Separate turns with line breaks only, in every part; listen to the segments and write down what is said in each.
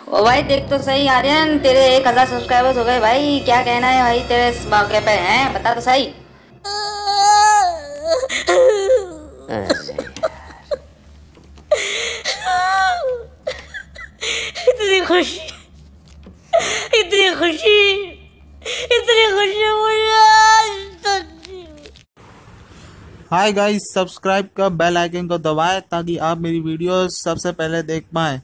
ओ भाई देख तो सही आर्यन, तेरे 1000 सब्सक्राइबर्स हो गए भाई। क्या कहना है भाई तेरे इस मौके पे, हैं बता तो सही।
इतनी खुशी, इतनी खुशी, इतनी खुशी मुझे आज तक नहीं।
हाय गाइस, सब्सक्राइब का बेल आइकन को दबाएं ताकि आप मेरी वीडियो सबसे पहले देख पाएं।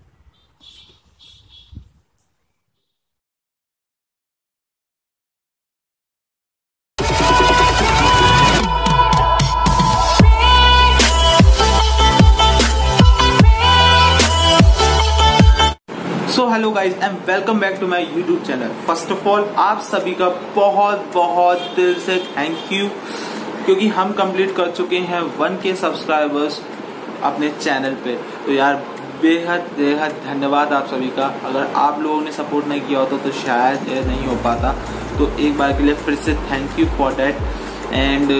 So hello guys and welcome back to my YouTube channel. First of all आप सभी का बहुत बहुत दिल से थैंक यू, क्योंकि हम कंप्लीट कर चुके हैं 1K सब्सक्राइबर्स अपने चैनल पे। तो यार बेहद बेहद धन्यवाद आप सभी का। अगर आप लोगों ने सपोर्ट नहीं किया होता तो शायद ये नहीं हो पाता। तो एक बार के लिए फिर से thank you for that. And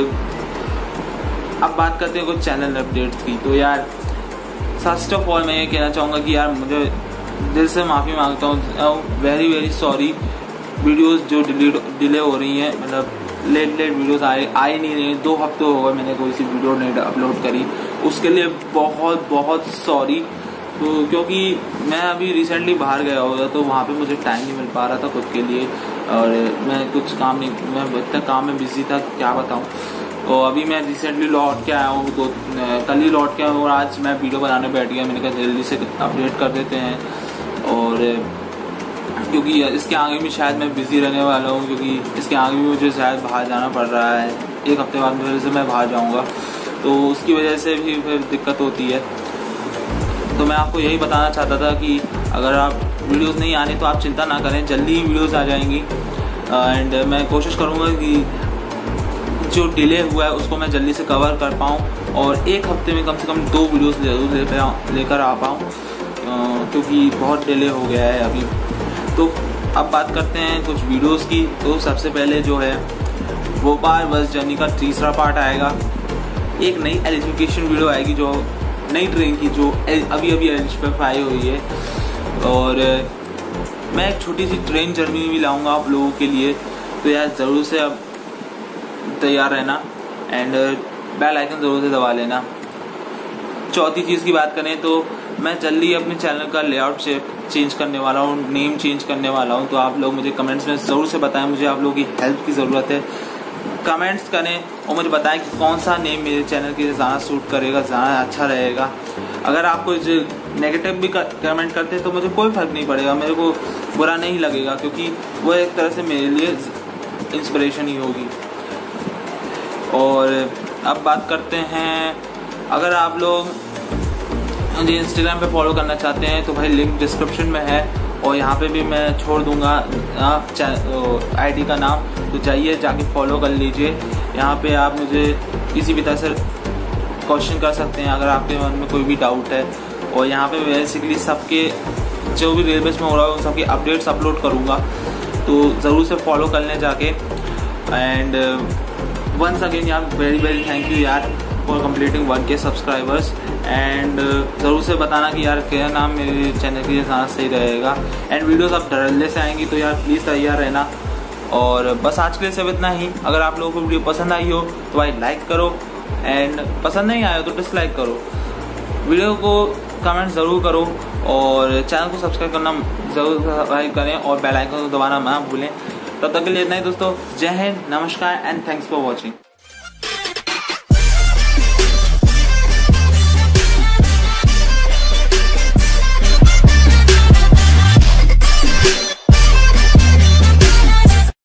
अब बात करते हैं कुछ चैनल अपडेट्स की। तो यार फर्स्ट ऑफ ऑल मैं ये कहना चाहूँगा कि यार मुझे दिल से माफ़ी मांगता हूँ। Very very sorry. वीडियोस जो डिले हो रही हैं, मतलब लेट वीडियोस आए नहीं रही। 2 हफ्ते हो गए मैंने कोई सी वीडियो नहीं अपलोड करी, उसके लिए बहुत बहुत सॉरी। तो क्योंकि मैं अभी रिसेंटली बाहर गया होगा तो वहाँ पे मुझे टाइम नहीं मिल पा रहा था खुद के लिए, और मैं कुछ काम नहीं, मैं इतना काम में बिजी था क्या बताऊँ। तो अभी मैं रिसेंटली लौट के आया हूँ, तो कल ही लौट के आया हूँ और आज मैं वीडियो बनाने बैठ गया। मैंने कहा जल्दी से अपडेट कर देते हैं, और क्योंकि इसके आगे भी शायद मैं बिज़ी रहने वाला हूँ, क्योंकि इसके आगे भी मुझे शायद बाहर जाना पड़ रहा है। 1 हफ्ते बाद मेरे से मैं बाहर जाऊँगा, तो उसकी वजह से भी फिर दिक्कत होती है। तो मैं आपको यही बताना चाहता था कि अगर आप वीडियोस नहीं आने तो आप चिंता ना करें, जल्दी ही वीडियोस आ जाएंगी। एंड मैं कोशिश करूँगा कि जो डिले हुआ है उसको मैं जल्दी से कवर कर पाऊँ और 1 हफ्ते में कम से कम 2 वीडियोस लेकर आ पाऊँ, क्योंकि बहुत डिले हो गया है अभी। तो अब बात करते हैं कुछ वीडियोस की। तो सबसे पहले जो है भोपाल बस जर्नी का 3रा पार्ट आएगा। एक नई एलिफिकेशन वीडियो आएगी, जो नई ट्रेन की जो अभी एलिफाई हुई है, और मैं एक छोटी सी ट्रेन जर्नी भी लाऊंगा आप लोगों के लिए। तो यार ज़रूर से अब तैयार रहना एंड बेल आइकन ज़रूर से दबा लेना। चौथी चीज़ की बात करें तो मैं जल्दी अपने चैनल का लेआउट चेंज करने वाला हूँ, नेम चेंज करने वाला हूँ। तो आप लोग मुझे कमेंट्स में ज़रूर से बताएं, मुझे आप लोगों की हेल्प की ज़रूरत है। कमेंट्स करें और मुझे बताएं कि कौन सा नेम मेरे चैनल के लिए ज़्यादा सूट करेगा, ज़्यादा अच्छा रहेगा। अगर आप कुछ नेगेटिव भी कमेंट करते हैं तो मुझे कोई फ़र्क नहीं पड़ेगा, मेरे को बुरा नहीं लगेगा, क्योंकि वो एक तरह से मेरे लिए इंस्पिरेशन ही होगी। और अब बात करते हैं, अगर आप लोग मुझे इंस्टाग्राम पे फॉलो करना चाहते हैं तो भाई लिंक डिस्क्रिप्शन में है, और यहाँ पे भी मैं छोड़ दूँगा आईडी का नाम। तो जाइए जाके फॉलो कर लीजिए। यहाँ पे आप मुझे किसी भी तरह से क्वेश्चन कर सकते हैं अगर आपके मन में कोई भी डाउट है। और यहाँ पे बेसिकली सबके जो भी रेलवेज में हो रहा है उन सबके अपडेट्स अपलोड करूँगा, तो ज़रूर से फॉलो कर लें जाके। एंड वंस अगेन यार वेरी वेरी थैंक यू यार for completing 1K subscribers. And ज़रूर से बताना कि यार क्या नाम मेरे चैनल के लिए ज़्यादा सही रहेगा। एंड वीडियोस अब जल्दी से आएंगी, तो यार प्लीज़ तैयार रहना। और बस आज के लिए सब इतना ही। अगर आप लोगों को वीडियो पसंद आई हो तो भाई लाइक करो, एंड पसंद नहीं आया तो डिसलाइक करो। वीडियो को कमेंट ज़रूर करो, और चैनल को सब्सक्राइब करना ज़रूर करें, और बेल आइकन को दबाना ना भूलें। तब तक के लिए इतना ही दोस्तों। जय हिंद, नमस्कार एंड थैंक्स फॉर वॉचिंग।